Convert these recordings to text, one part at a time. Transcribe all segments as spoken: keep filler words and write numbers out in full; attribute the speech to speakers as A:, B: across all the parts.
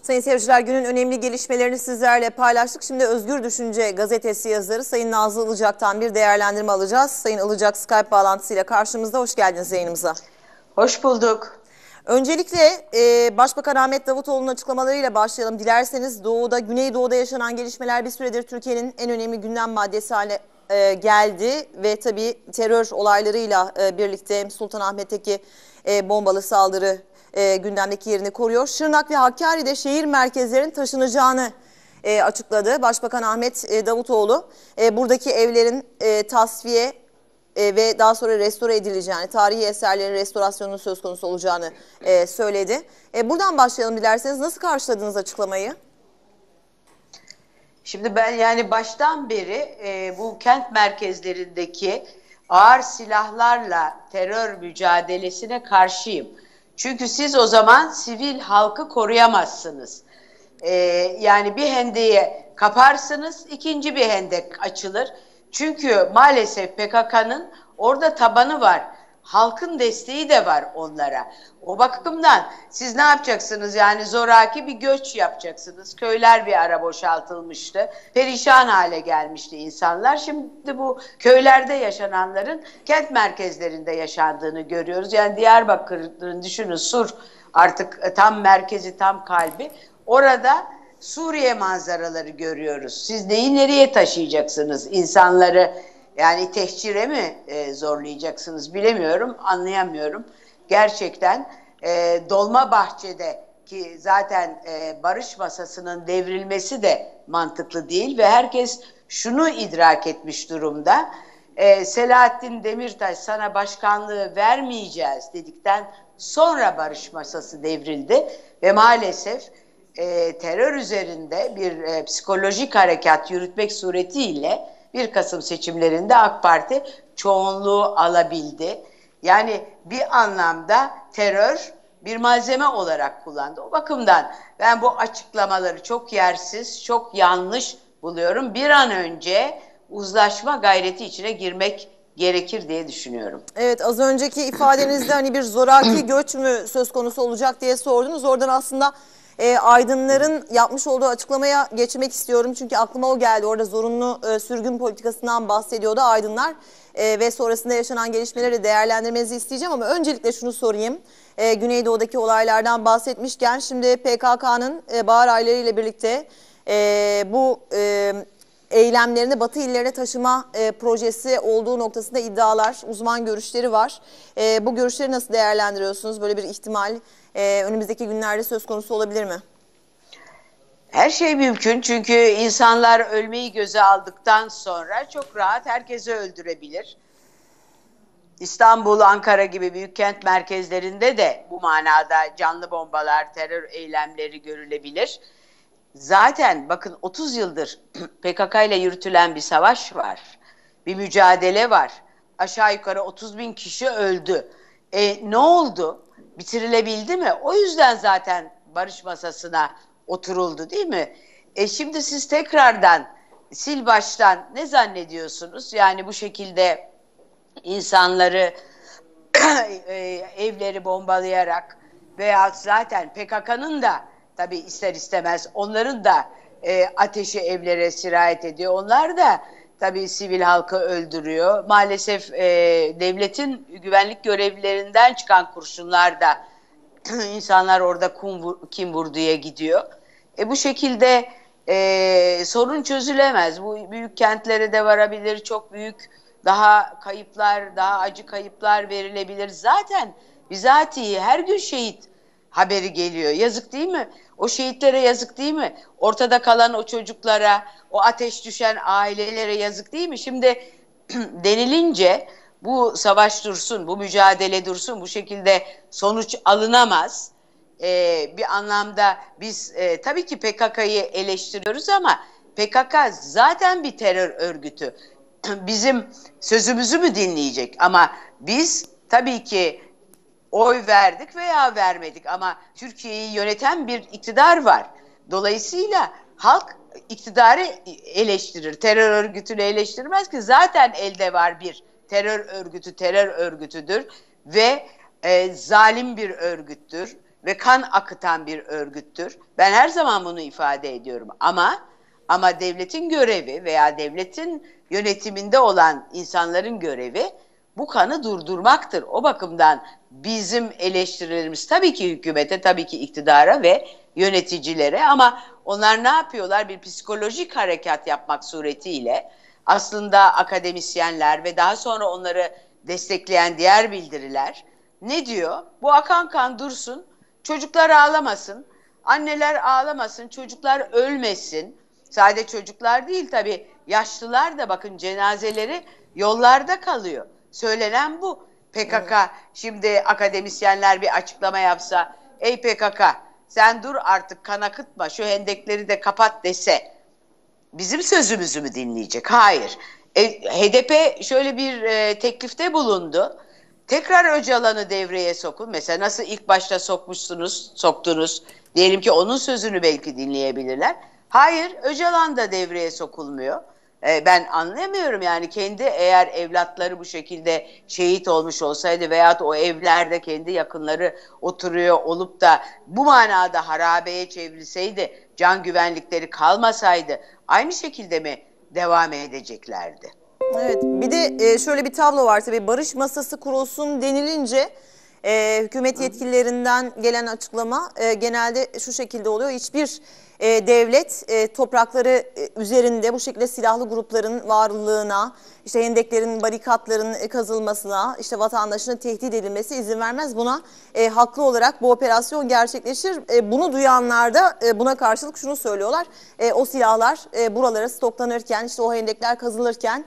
A: Sayın seyirciler, günün önemli gelişmelerini sizlerle paylaştık. Şimdi Özgür Düşünce gazetesi yazarı Sayın Nazlı Ilıcak'tan bir değerlendirme alacağız. Sayın Ilıcak Skype bağlantısıyla karşımızda. Hoş geldiniz yayınımıza.
B: Hoş bulduk.
A: Öncelikle e, Başbakan Ahmet Davutoğlu'nun açıklamalarıyla başlayalım. Dilerseniz Doğu'da, Güneydoğu'da yaşanan gelişmeler bir süredir Türkiye'nin en önemli gündem maddesi haline e, geldi. Ve tabii terör olaylarıyla e, birlikte hem Sultanahmet'teki e, bombalı saldırı E, gündemdeki yerini koruyor. Şırnak ve Hakkari'de şehir merkezlerinin taşınacağını e, açıkladı Başbakan Ahmet e, Davutoğlu. E, buradaki evlerin e, tasfiye e, ve daha sonra restore edileceğini, tarihi eserlerin restorasyonunun söz konusu olacağını e, söyledi. E, buradan başlayalım dilerseniz. Nasıl karşıladınız açıklamayı?
B: Şimdi ben yani baştan beri e, bu kent merkezlerindeki ağır silahlarla terör mücadelesine karşıyım. Çünkü siz o zaman sivil halkı koruyamazsınız. Ee, yani bir hendeyi kaparsınız, ikinci bir hendek açılır. Çünkü maalesef P K K'nın orada tabanı var. Halkın desteği de var onlara. O bakımdan siz ne yapacaksınız? Yani zoraki bir göç yapacaksınız. Köyler bir ara boşaltılmıştı. Perişan hale gelmişti insanlar. Şimdi bu köylerde yaşananların kent merkezlerinde yaşandığını görüyoruz. Yani Diyarbakır'ın düşünün, Sur artık tam merkezi, tam kalbi. Orada Suriye manzaraları görüyoruz. Siz neyi nereye taşıyacaksınız? İnsanları yani tehcire mi e, zorlayacaksınız bilemiyorum, anlayamıyorum. Gerçekten e, Dolmabahçe'de ki zaten e, barış masasının devrilmesi de mantıklı değil ve herkes şunu idrak etmiş durumda. E, Selahattin Demirtaş sana başkanlığı vermeyeceğiz dedikten sonra barış masası devrildi ve maalesef e, terör üzerinde bir e, psikolojik harekat yürütmek suretiyle bir Kasım seçimlerinde AK Parti çoğunluğu alabildi. Yani bir anlamda terör bir malzeme olarak kullandı. O bakımdan ben bu açıklamaları çok yersiz, çok yanlış buluyorum. Bir an önce uzlaşma gayreti içine girmek gerekir diye düşünüyorum.
A: Evet, az önceki ifadenizde hani bir zoraki göç mü söz konusu olacak diye sordunuz. Oradan aslında E, aydınların yapmış olduğu açıklamaya geçmek istiyorum. Çünkü aklıma o geldi. Orada zorunlu e, sürgün politikasından bahsediyordu aydınlar. E, ve sonrasında yaşanan gelişmeleri değerlendirmenizi isteyeceğim. Ama öncelikle şunu sorayım. E, Güneydoğu'daki olaylardan bahsetmişken şimdi P K K'nın e, bahar aylarıyla birlikte e, bu e, eylemlerini Batı illerine taşıma e, projesi olduğu noktasında iddialar, uzman görüşleri var. E, bu görüşleri nasıl değerlendiriyorsunuz? Böyle bir ihtimal e, önümüzdeki günlerde söz konusu olabilir mi?
B: Her şey mümkün çünkü insanlar ölmeyi göze aldıktan sonra çok rahat herkesi öldürebilir. İstanbul, Ankara gibi büyük kent merkezlerinde de bu manada canlı bombalar, terör eylemleri görülebilir. Zaten bakın otuz yıldır P K K ile yürütülen bir savaş var. Bir mücadele var. Aşağı yukarı otuz bin kişi öldü. E, ne oldu? Bitirilebildi mi? O yüzden zaten barış masasına oturuldu değil mi? E şimdi siz tekrardan sil baştan ne zannediyorsunuz? Yani bu şekilde insanları evleri bombalayarak veya zaten P K K'nın da tabii ister istemez onların da e, ateşi evlere sirayet ediyor. Onlar da tabii sivil halkı öldürüyor. Maalesef e, devletin güvenlik görevlilerinden çıkan kurşunlar da insanlar orada kim, kim vurduya gidiyor. E, bu şekilde e, sorun çözülemez. Bu büyük kentlere de varabilir. Çok büyük daha kayıplar, daha acı kayıplar verilebilir. Zaten bizatihi her gün şehit haberi geliyor. Yazık değil mi? O şehitlere yazık değil mi? Ortada kalan o çocuklara, o ateş düşen ailelere yazık değil mi? Şimdi denilince bu savaş dursun, bu mücadele dursun, bu şekilde sonuç alınamaz. Ee, bir anlamda biz e, tabii ki P K K'yı eleştiriyoruz ama P K K zaten bir terör örgütü. Bizim sözümüzü mü dinleyecek? Ama biz tabii ki oy verdik veya vermedik ama Türkiye'yi yöneten bir iktidar var. Dolayısıyla halk iktidarı eleştirir. Terör örgütünü eleştirmez ki zaten elde var bir terör örgütü terör örgütüdür ve e, zalim bir örgüttür. ve kan akıtan bir örgüttür. Ben her zaman bunu ifade ediyorum ama ama devletin görevi veya devletin yönetiminde olan insanların görevi bu kanı durdurmaktır. O bakımdan bizim eleştirilerimiz tabii ki hükümete, tabii ki iktidara ve yöneticilere, ama onlar ne yapıyorlar? Bir psikolojik harekat yapmak suretiyle aslında akademisyenler ve daha sonra onları destekleyen diğer bildiriler ne diyor? Bu akan kan dursun, çocuklar ağlamasın, anneler ağlamasın, çocuklar ölmesin. Sadece çocuklar değil tabii, yaşlılar da bakın cenazeleri yollarda kalıyor. Söylenen bu. P K K, şimdi akademisyenler bir açıklama yapsa, ey P K K sen dur artık, kan akıtma, şu hendekleri de kapat dese, bizim sözümüzü mü dinleyecek? Hayır. E, H D P şöyle bir e, teklifte bulundu. Tekrar Öcalan'ı devreye sokun. Mesela nasıl ilk başta sokmuşsunuz, soktunuz. Diyelim ki onun sözünü belki dinleyebilirler. Hayır, Öcalan da devreye sokulmuyor. E, ben anlayamıyorum yani, kendi eğer evlatları bu şekilde şehit olmuş olsaydı veyahut o evlerde kendi yakınları oturuyor olup da bu manada harabeye çevrilseydi, can güvenlikleri kalmasaydı aynı şekilde mi devam edeceklerdi?
A: Evet, bir de e, şöyle bir tablo var tabii, barış masası kurulsun denilince e, hükümet yetkililerinden gelen açıklama e, genelde şu şekilde oluyor. Hiçbir e, devlet e, toprakları e, üzerinde bu şekilde silahlı grupların varlığına, işte hendeklerin, barikatların e, kazılmasına, işte vatandaşına tehdit edilmesi izin vermez. Buna e, haklı olarak bu operasyon gerçekleşir. E, bunu duyanlar da e, buna karşılık şunu söylüyorlar. E, o silahlar e, buralara stoklanırken, işte o hendekler kazılırken,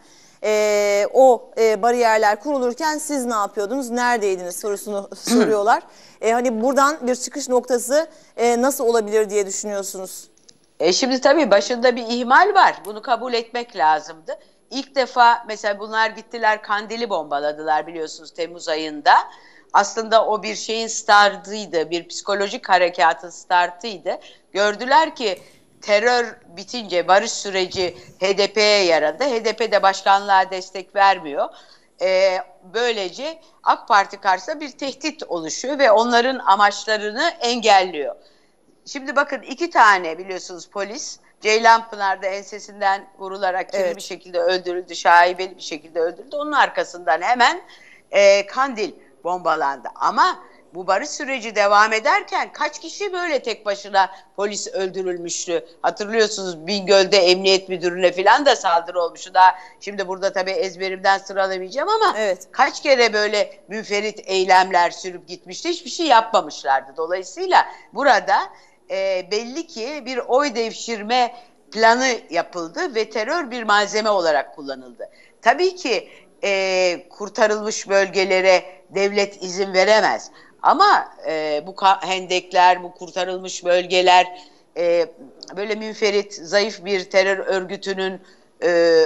A: Ee, o e, bariyerler kurulurken siz ne yapıyordunuz, neredeydiniz sorusunu soruyorlar. Ee, hani buradan bir çıkış noktası e, nasıl olabilir diye düşünüyorsunuz?
B: E şimdi tabii başında bir ihmal var. Bunu kabul etmek lazımdı. İlk defa mesela bunlar gittiler Kandil'i bombaladılar biliyorsunuz Temmuz ayında. Aslında o bir şeyin startıydı, bir psikolojik harekatın startıydı. Gördüler ki terör bitince barış süreci H D P'ye yaradı. H D P de başkanlığa destek vermiyor. Ee, böylece AK Parti karşısında bir tehdit oluşuyor ve onların amaçlarını engelliyor. Şimdi bakın iki tane biliyorsunuz polis Ceylanpınar'da ensesinden vurularak kirli
A: Evet.
B: bir şekilde öldürüldü, şaibeli bir şekilde öldürüldü. Onun arkasından hemen e, Kandil bombalandı. Ama bu barış süreci devam ederken kaç kişi böyle tek başına polis öldürülmüştü? Hatırlıyorsunuz Bingöl'de emniyet müdürüne falan da saldırı olmuştu. Daha şimdi burada tabii ezberimden sıralamayacağım ama
A: Evet.
B: kaç kere böyle münferit eylemler sürüp gitmişti, hiçbir şey yapmamışlardı. Dolayısıyla burada e, belli ki bir oy devşirme planı yapıldı ve terör bir malzeme olarak kullanıldı. Tabii ki e, kurtarılmış bölgelere devlet izin veremez. Ama e, bu hendekler, bu kurtarılmış bölgeler e, böyle münferit, zayıf bir terör örgütünün e,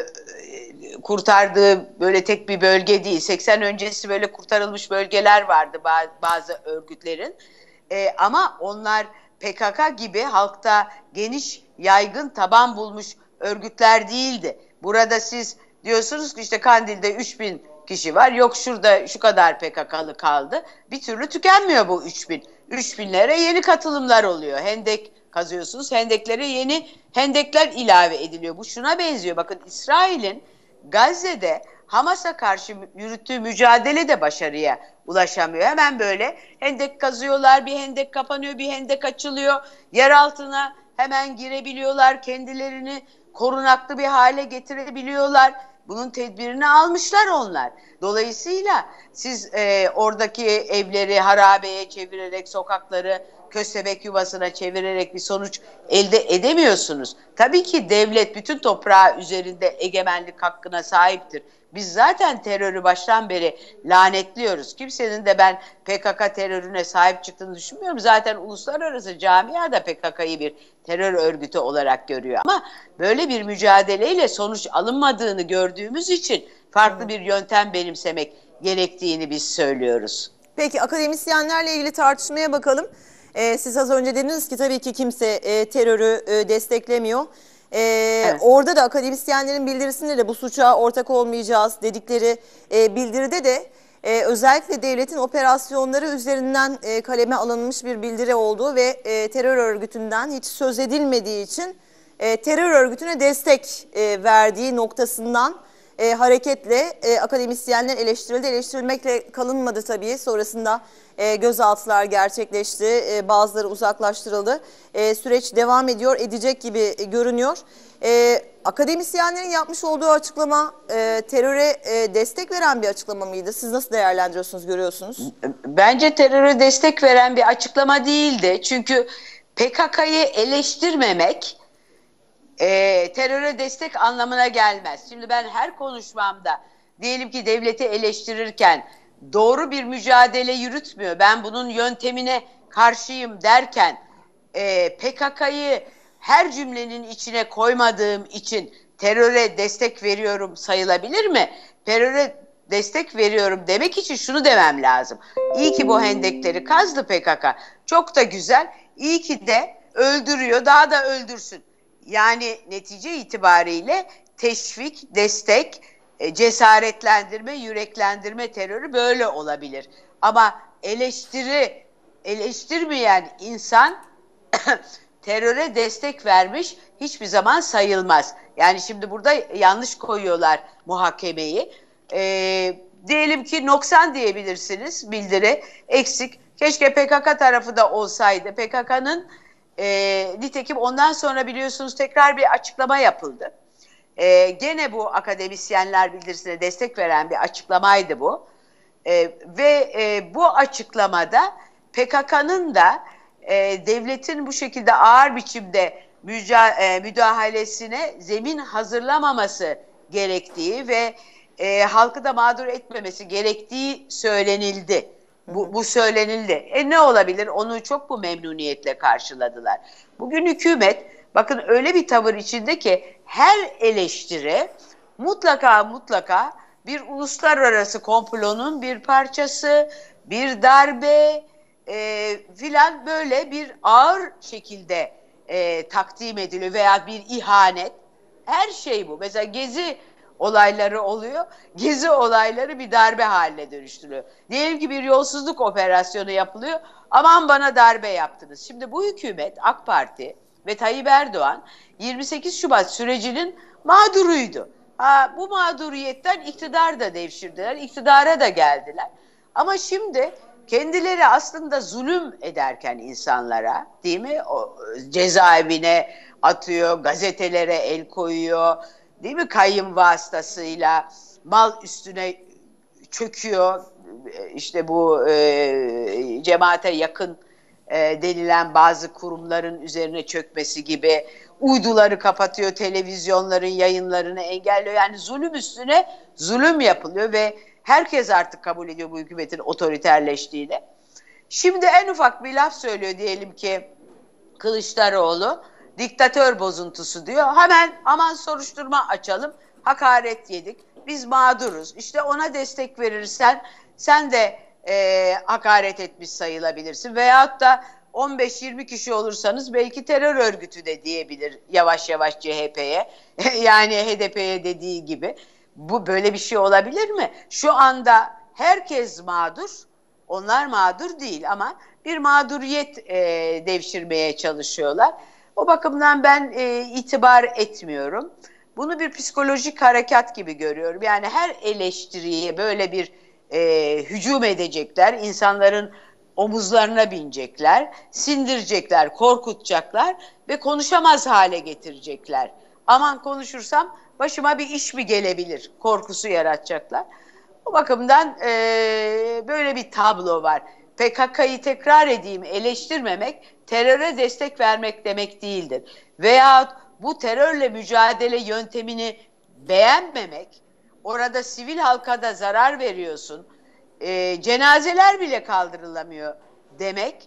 B: kurtardığı böyle tek bir bölge değil. seksen öncesi böyle kurtarılmış bölgeler vardı bazı örgütlerin. E, ama onlar P K K gibi halkta geniş, yaygın taban bulmuş örgütler değildi. Burada siz diyorsunuz ki işte Kandil'de üç bin kişi var. Yok şurada şu kadar P K K'lı kaldı. Bir türlü tükenmiyor bu üç bin. üç binlere yeni katılımlar oluyor. Hendek kazıyorsunuz. Hendeklere yeni hendekler ilave ediliyor. Bu şuna benziyor. Bakın İsrail'in Gazze'de Hamas'a karşı yürüttüğü mücadele de başarıya ulaşamıyor. Hemen böyle hendek kazıyorlar, bir hendek kapanıyor, bir hendek açılıyor. Yer altına hemen girebiliyorlar, kendilerini korunaklı bir hale getirebiliyorlar. Bunun tedbirini almışlar onlar. Dolayısıyla siz e, oradaki evleri harabeye çevirerek, sokakları köstebek yuvasına çevirerek bir sonuç elde edemiyorsunuz. Tabii ki devlet bütün toprağı üzerinde egemenlik hakkına sahiptir. Biz zaten terörü baştan beri lanetliyoruz. Kimsenin de ben P K K terörüne sahip çıktığını düşünmüyorum. Zaten uluslararası camia da P K K'yı bir terör örgütü olarak görüyor. Ama böyle bir mücadeleyle sonuç alınmadığını gördüğümüz için farklı bir yöntem benimsemek gerektiğini biz söylüyoruz.
A: Peki akademisyenlerle ilgili tartışmaya bakalım. Ee, siz az önce dediniz ki tabii ki kimse e, terörü e, desteklemiyor. Ee,
B: Evet.
A: Orada da akademisyenlerin bildirisinde de bu suça ortak olmayacağız dedikleri e, bildiride de e, özellikle devletin operasyonları üzerinden e, kaleme alınmış bir bildiri olduğu ve e, terör örgütünden hiç söz edilmediği için e, terör örgütüne destek e, verdiği noktasından e, hareketle e, akademisyenler eleştirildi. Eleştirilmekle kalınmadı tabii. Sonrasında e, gözaltılar gerçekleşti. E, bazıları uzaklaştırıldı. E, süreç devam ediyor, edecek gibi görünüyor. E, akademisyenlerin yapmış olduğu açıklama e, teröre e, destek veren bir açıklama mıydı? Siz nasıl değerlendiriyorsunuz, görüyorsunuz?
B: Bence teröre destek veren bir açıklama değildi. Çünkü P K K'yı eleştirmemek e, teröre destek anlamına gelmez. Şimdi ben her konuşmamda diyelim ki devleti eleştirirken doğru bir mücadele yürütmüyor, ben bunun yöntemine karşıyım derken e, P K K'yı her cümlenin içine koymadığım için teröre destek veriyorum sayılabilir mi? Teröre destek veriyorum demek için şunu demem lazım. İyi ki bu hendekleri kazdı P K K. Çok da güzel. İyi ki de öldürüyor, daha da öldürsün. Yani netice itibariyle teşvik, destek, cesaretlendirme, yüreklendirme terörü böyle olabilir. Ama eleştiri, eleştirmeyen insan teröre destek vermiş hiçbir zaman sayılmaz. Yani şimdi burada yanlış koyuyorlar muhakemeyi. Ee, diyelim ki noksan diyebilirsiniz, bildiri eksik. Keşke P K K tarafı da olsaydı. P K K'nın e, nitekim ondan sonra biliyorsunuz tekrar bir açıklama yapıldı. E, gene bu akademisyenler bildirisine destek veren bir açıklamaydı bu. E, ve e, bu açıklamada P K K'nın da e, devletin bu şekilde ağır biçimde müca, e, müdahalesine zemin hazırlamaması gerektiği ve e, halkı da mağdur etmemesi gerektiği söylenildi. Bu, bu söylenildi. E ne olabilir? Onu çok mu memnuniyetle karşıladılar? Bugün hükümet bakın öyle bir tavır içinde ki her eleştiri mutlaka mutlaka bir uluslararası komplonun bir parçası, bir darbe e, filan böyle bir ağır şekilde e, takdim ediliyor veya bir ihanet. Her şey bu. Mesela Gezi olayları oluyor. Gezi olayları bir darbe haline dönüştürüyor. Diyelim ki bir yolsuzluk operasyonu yapılıyor. Aman bana darbe yaptınız. Şimdi bu hükümet, AK Parti ve Tayyip Erdoğan yirmi sekiz Şubat sürecinin mağduruydu. Ha, bu mağduriyetten iktidar da devşirdiler, iktidara da geldiler. Ama şimdi kendileri aslında zulüm ederken insanlara, değil mi? O, cezaevine atıyor, gazetelere el koyuyor, değil mi? Kayyım vasıtasıyla mal üstüne çöküyor. İşte bu e, cemaate yakın e, denilen bazı kurumların üzerine çökmesi gibi, uyduları kapatıyor, televizyonların yayınlarını engelliyor. Yani zulüm üstüne zulüm yapılıyor ve herkes artık kabul ediyor bu hükümetin otoriterleştiğini. Şimdi en ufak bir laf söylüyor diyelim ki Kılıçdaroğlu, diktatör bozuntusu diyor. Hemen aman soruşturma açalım, hakaret yedik, biz mağduruz. İşte ona destek verirsen sen de e, hakaret etmiş sayılabilirsin. Veyahut da on beş yirmi kişi olursanız belki terör örgütü de diyebilir yavaş yavaş C H P'ye yani H D P'ye dediği gibi. Bu böyle bir şey olabilir mi? Şu anda herkes mağdur, onlar mağdur değil ama bir mağduriyet e, devşirmeye çalışıyorlar. O bakımdan ben e, itibar etmiyorum. Bunu bir psikolojik harekat gibi görüyorum. Yani her eleştiriye böyle bir e, hücum edecekler, insanların omuzlarına binecekler, sindirecekler, korkutacaklar ve konuşamaz hale getirecekler. Aman konuşursam başıma bir iş mi gelebilir korkusu yaratacaklar. O bakımdan e, böyle bir tablo var. P K K'yı tekrar edeyim eleştirmemek teröre destek vermek demek değildir. Veyahut bu terörle mücadele yöntemini beğenmemek, orada sivil halka da zarar veriyorsun, e, cenazeler bile kaldırılamıyor demek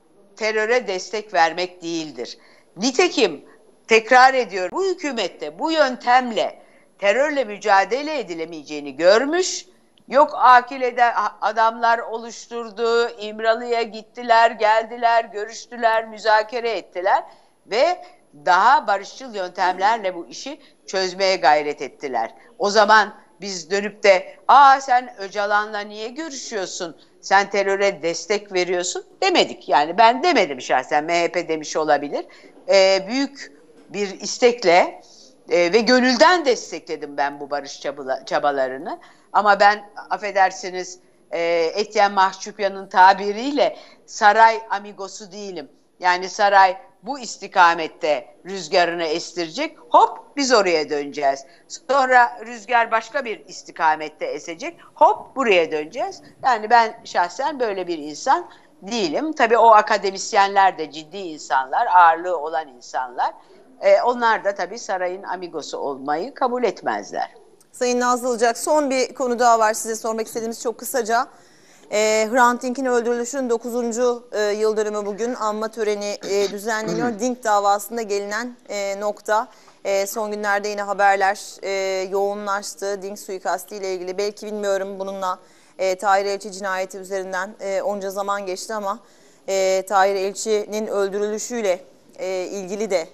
B: teröre destek vermek değildir. Nitekim tekrar ediyorum bu hükümette bu yöntemle terörle mücadele edilemeyeceğini görmüş. Yok akil adamlar oluşturdu, İmralı'ya gittiler, geldiler, görüştüler, müzakere ettiler ve daha barışçıl yöntemlerle bu işi çözmeye gayret ettiler. O zaman biz dönüp de ''Aa sen Öcalan'la niye görüşüyorsun, sen teröre destek veriyorsun'' demedik. Yani ben demedim şahsen, M H P demiş olabilir. Ee, büyük bir istekle e, ve gönülden destekledim ben bu barış çabala, çabalarını. Ama ben affedersiniz e, Etienne Mahçupyan'ın tabiriyle saray amigosu değilim. Yani saray bu istikamette rüzgarını estirecek, hop biz oraya döneceğiz. Sonra rüzgar başka bir istikamette esecek, hop buraya döneceğiz. Yani ben şahsen böyle bir insan değilim. Tabii o akademisyenler de ciddi insanlar, ağırlığı olan insanlar. Ee, onlar da tabii sarayın amigosu olmayı kabul etmezler.
A: Sayın Nazlı Ilıcak, son bir konu daha var size sormak istediğimiz çok kısaca. E, Hrant Dink'in öldürülüşünün dokuzuncu E, yıl dönümü bugün, anma töreni e, düzenleniyor. Dink davasında gelinen e, nokta. E, son günlerde yine haberler e, yoğunlaştı Dink suikastı ile ilgili. Belki bilmiyorum bununla e, Tahir Elçi cinayeti üzerinden e, onca zaman geçti ama e, Tahir Elçi'nin öldürülüşüyle e, ilgili de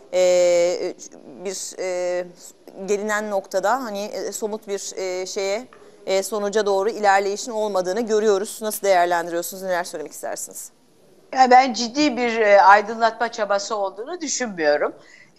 A: e, bir e, gelinen noktada hani e, somut bir e, şeye e, sonuca doğru ilerleyişin olmadığını görüyoruz. Nasıl değerlendiriyorsunuz? Neler söylemek istersiniz?
B: Ya ben ciddi bir e, aydınlatma çabası olduğunu düşünmüyorum.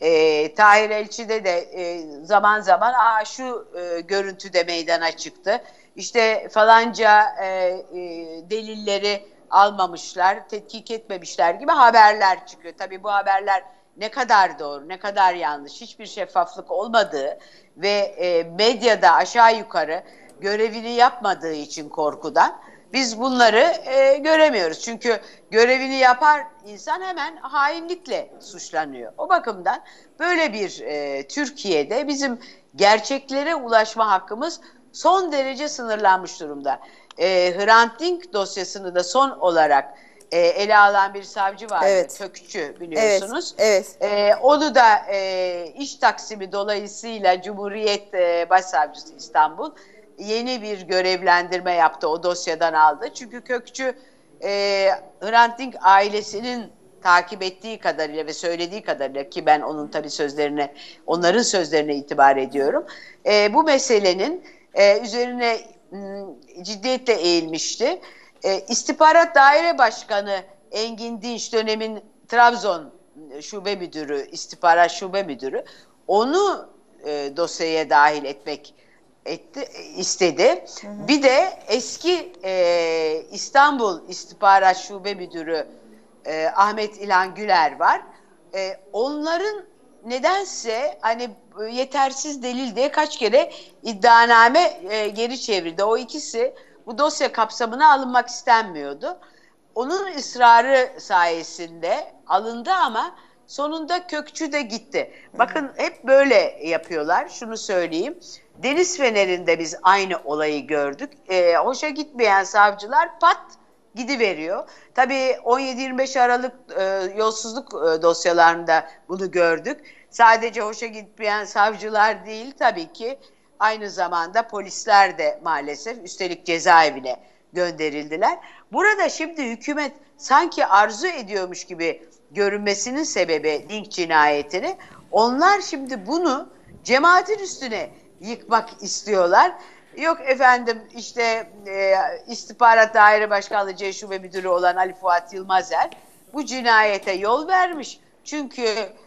B: E, Tahir Elçi'de de e, zaman zaman Aa, şu e, görüntüde meydana çıktı. İşte falanca e, e, delilleri almamışlar, tetkik etmemişler gibi haberler çıkıyor. Tabii bu haberler ne kadar doğru, ne kadar yanlış, hiçbir şeffaflık olmadığı ve e, medyada aşağı yukarı görevini yapmadığı için korkudan biz bunları e, göremiyoruz. Çünkü görevini yapar insan hemen hainlikle suçlanıyor. O bakımdan böyle bir e, Türkiye'de bizim gerçeklere ulaşma hakkımız son derece sınırlanmış durumda. E, Hrant Dink dosyasını da son olarak e, ele alan bir savcı vardı,
A: evet.
B: Kökçü biliyorsunuz.
A: Evet, evet.
B: E, onu da e, iş taksimi dolayısıyla Cumhuriyet e, Başsavcısı İstanbul yeni bir görevlendirme yaptı, o dosyadan aldı. Çünkü Kökçü e, Hrant Dink ailesinin takip ettiği kadarıyla ve söylediği kadarıyla, ki ben onun tabii sözlerine, onların sözlerine itibar ediyorum. E, bu meselenin e, üzerine m, ciddiyetle eğilmişti. E, İstihbarat Daire Başkanı Engin Dinç, dönemin Trabzon Şube Müdürü, İstihbarat Şube Müdürü, onu e, dosyaya dahil etmek etti, istedi. Hı hı. Bir de eski e, İstanbul İstihbarat Şube Müdürü e, Ahmet İlhan Güler var. E, onların nedense hani yetersiz delil diye kaç kere iddianame e, geri çevirdi. O ikisi bu dosya kapsamına alınmak istenmiyordu. Onun ısrarı sayesinde alındı ama sonunda Kökçü de gitti. Bakın hep böyle yapıyorlar. Şunu söyleyeyim. Deniz Feneri'nde biz aynı olayı gördük. Ee, hoşa gitmeyen savcılar pat gidiveriyor. Tabii on yedi yirmi beş Aralık e, yolsuzluk e, dosyalarında bunu gördük. Sadece hoşa gitmeyen savcılar değil tabii ki, aynı zamanda polisler de maalesef üstelik cezaevine gönderildiler. Burada şimdi hükümet sanki arzu ediyormuş gibi görünmesinin sebebi Dink cinayetini, onlar şimdi bunu cemaatin üstüne yıkmak istiyorlar. Yok efendim işte e, İstihbarat Daire Başkanlığı C Şube Müdürü olan Ali Fuat Yılmazer bu cinayete yol vermiş. Çünkü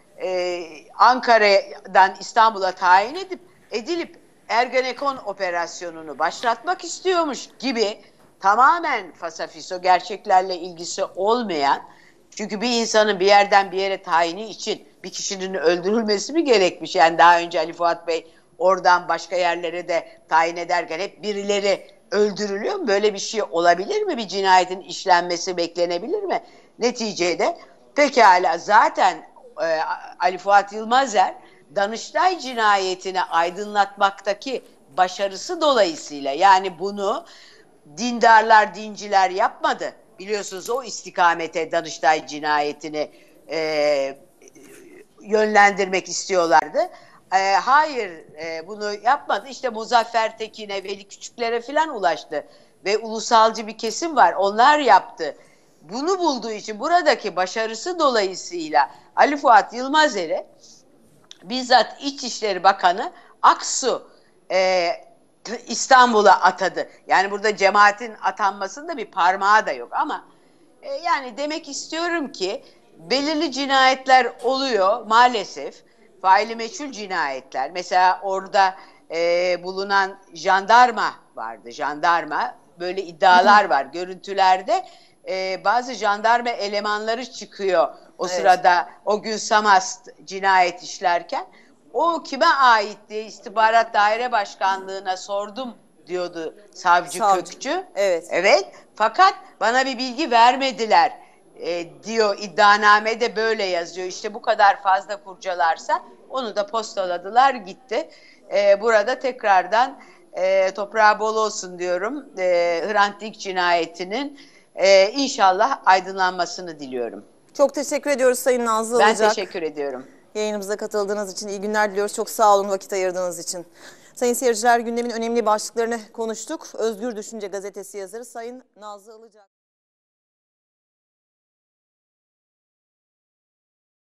B: e, Ankara'dan İstanbul'a tayin edip edilip Ergenekon operasyonunu başlatmak istiyormuş gibi tamamen fasafiso, gerçeklerle ilgisi olmayan, çünkü bir insanın bir yerden bir yere tayini için bir kişinin öldürülmesi mi gerekmiş? Yani daha önce Ali Fuat Bey oradan başka yerlere de tayin ederken hep birileri öldürülüyor mu? Böyle bir şey olabilir mi? Bir cinayetin işlenmesi beklenebilir mi? Neticede pekala zaten e, Ali Fuat Yılmazer Danıştay cinayetini aydınlatmaktaki başarısı dolayısıyla, yani bunu dindarlar, dinciler yapmadı. Biliyorsunuz o istikamete Danıştay cinayetini e, yönlendirmek istiyorlardı. E, hayır e, bunu yapmadı. İşte Muzaffer Tekin'e, Veli Küçükler'e falan ulaştı. Ve ulusalcı bir kesim var. Onlar yaptı. Bunu bulduğu için buradaki başarısı dolayısıyla Ali Fuat Yılmazer'e bizzat İçişleri Bakanı Aksu e, İstanbul'a atadı. Yani burada cemaatin atanmasında bir parmağı da yok ama e, yani demek istiyorum ki belirli cinayetler oluyor maalesef. Faili meçhul cinayetler. Mesela orada e, bulunan jandarma vardı. Jandarma böyle iddialar var. Görüntülerde e, bazı jandarma elemanları çıkıyor o
A: Evet.
B: sırada o gün Samast cinayet işlerken. O kime ait diye istihbarat daire başkanlığına sordum diyordu savcı,
A: Savcı.
B: Kökçü.
A: Evet.
B: Evet. Fakat bana bir bilgi vermediler e, diyor, iddianamede böyle yazıyor. İşte bu kadar fazla kurcalarsa onu da postaladılar gitti. E, burada tekrardan e, toprağı bol olsun diyorum. E, Hrant Dink cinayetinin e, inşallah aydınlanmasını diliyorum.
A: Çok teşekkür ediyoruz Sayın Nazlı
B: Ben
A: Ilıcak.
B: teşekkür ediyorum.
A: Yayınımıza katıldığınız için iyi günler diliyoruz. Çok sağ olun vakit ayırdığınız için. Sayın seyirciler, gündemin önemli başlıklarını konuştuk. Özgür Düşünce gazetesi yazarı Sayın Nazlı Ilıcak.